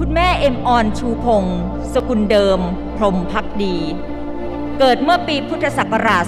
คุณแม่เอ็มออนชูพงศ์สกุลเดิมพรหมภักดีเกิดเมื่อปีพุทธศักราช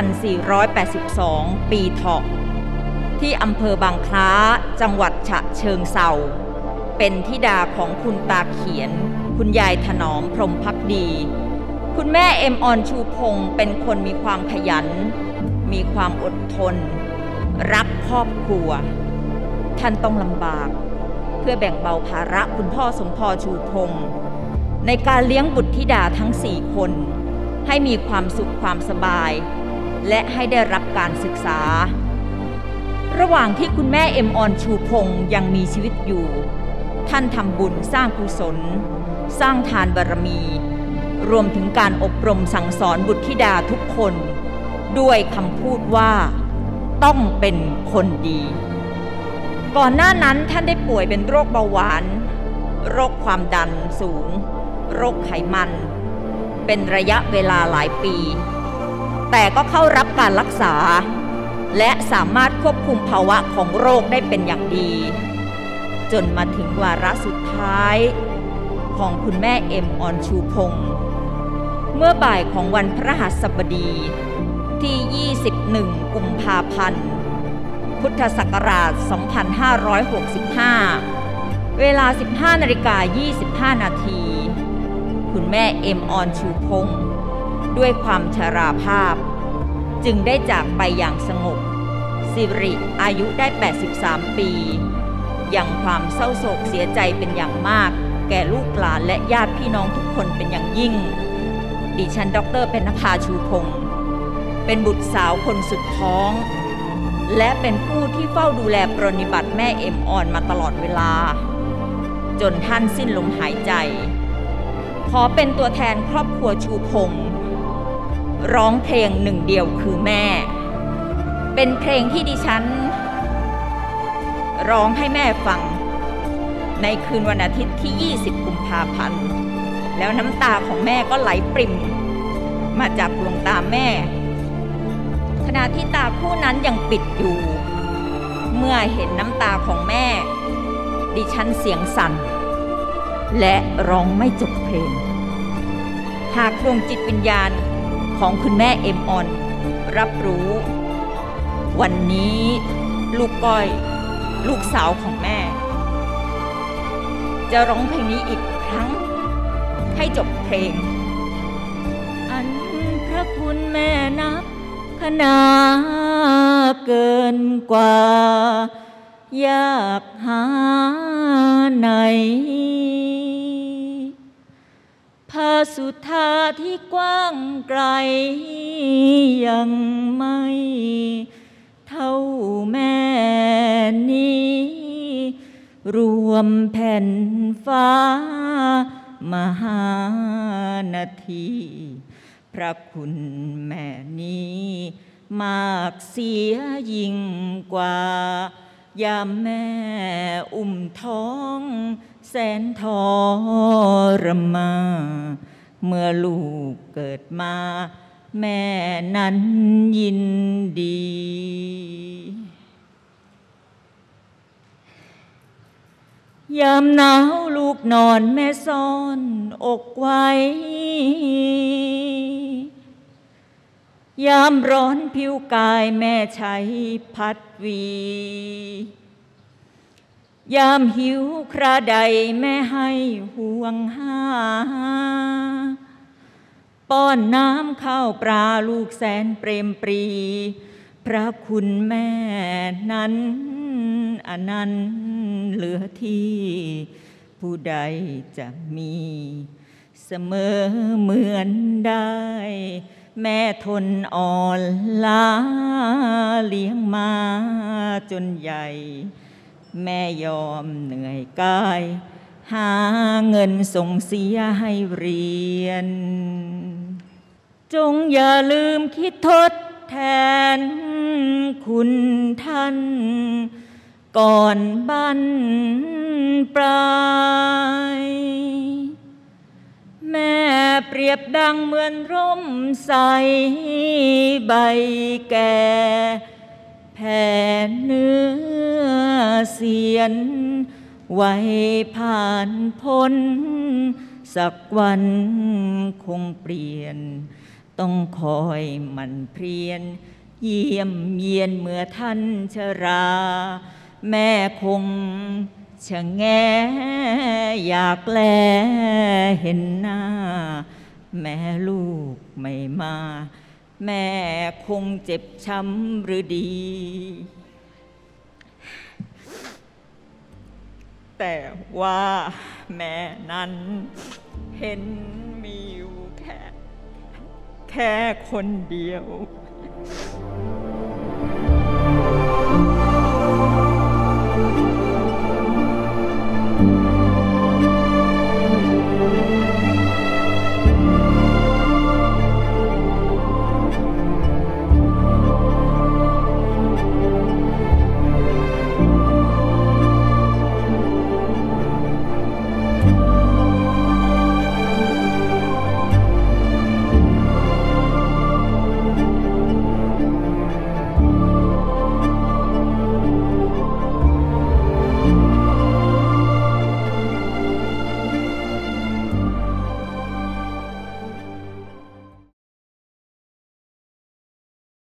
2482 ปีเถาะที่อำเภอบางคล้าจังหวัดฉะเชิงเทราเป็นธิดาของคุณตาเขียนคุณยายถนอมพรหมภักดีคุณแม่เอ็มออนชูพงศ์เป็นคนมีความขยันมีความอดทนรักครอบครัวท่านต้องลำบากเพื่อแบ่งเบาภาระคุณพ่อสมพรชูพงศ์ในการเลี้ยงบุตรธิดาทั้ง4 คนให้มีความสุขความสบายและให้ได้รับการศึกษาระหว่างที่คุณแม่เอ็มออนชูพงศ์ยังมีชีวิตอยู่ท่านทำบุญสร้างกุศลสร้างทานบารมีรวมถึงการอบรมสั่งสอนบุตรธิดาทุกคนด้วยคำพูดว่าต้องเป็นคนดีก่อนหน้านั้นท่านได้ป่วยเป็นโรคเบาหวานโรคความดันสูงโรคไขมันเป็นระยะเวลาหลายปีแต่ก็เข้ารับการรักษาและสามารถควบคุมภาวะของโรคได้เป็นอย่างดีจนมาถึงวาระสุดท้ายของคุณแม่เอ็มออนชูพงศ์เมื่อบ่ายของวันพฤหัสบดีที่ 21 กุมภาพันธ์ พุทธศักราช 2565 เวลา 15:25 นาทีคุณแม่เอ็มออนชูพงศ์ด้วยความชราภาพจึงได้จากไปอย่างสงบสิริอายุได้ 83 ปีอย่างความเศร้าโศกเสียใจเป็นอย่างมากแก่ลูกหลานและญาติพี่น้องทุกคนเป็นอย่างยิ่งดิฉันดร.เพ็ญนภาชูพงศ์เป็นบุตรสาวคนสุดท้องและเป็นผู้ที่เฝ้าดูแลปรนนิบัติแม่เอ็มออนมาตลอดเวลาจนท่านสิ้นลมหายใจขอเป็นตัวแทนครอบครัวชูพงศ์ร้องเพลงหนึ่งเดียวคือแม่เป็นเพลงที่ดิฉันร้องให้แม่ฟังในคืนวันอาทิตย์ที่ 20 กุมภาพันธ์แล้วน้ำตาของแม่ก็ไหลปริ่มมาจากดวงตาแม่ขณะที่ตาคู่นั้นยังปิดอยู่เมื่อเห็นน้ำตาของแม่ดิฉันเสียงสั่นและร้องไม่จบเพลงหากดวงจิตวิญญาณของคุณแม่เอ็มออนรับรู้วันนี้ลูกก้อยลูกสาวของแม่จะร้องเพลงนี้อีกครั้งให้จบเพลงอันพระคุณแม่นับขนาเกินกว่ายากหาไหนภาสุธาที่กว้างไกลยังไม่เท่าแม่นี้รวมแผ่นฟ้ามหานาทีพระคุณแม่นี้มากเสียยิ่งกว่ายามแม่อุ้มท้องแสนทรมานเมื่อลูกเกิดมาแม่นั้นยินดียามหนาวลูกนอนแม่ซ่อนอกไว้ยามร้อนผิวกายแม่ใช้พัดวียามหิวคราใดแม่ให้ห่วงหาป้อนน้ำข้าวปลาลูกแสนเปรมปรีพระคุณแม่นั้นอนันต์เหลือที่ผู้ใดจะมีเสมอเหมือนได้แม่ทนอ่อนล้าเลี้ยงมาจนใหญ่แม่ยอมเหนื่อยกายหาเงินส่งเสียให้เรียนจงอย่าลืมคิดทดแทนคุณท่านก่อนบั้นปลายแม่เปรียบดังเหมือนร่มใสใบแก่แผ่เนื้อเสียนไว้ผ่านพ้นสักวันคงเปลี่ยนต้องคอยหมั่นเพียรเยี่ยมเยียนเมื่อท่านชราแม่คงชะแงอยากแลเห็นหน้าแม่ลูกไม่มาแม่คงเจ็บช้ำหรือดีแต่ว่าแม่นั้นเห็นมีอยู่แค่คนเดียว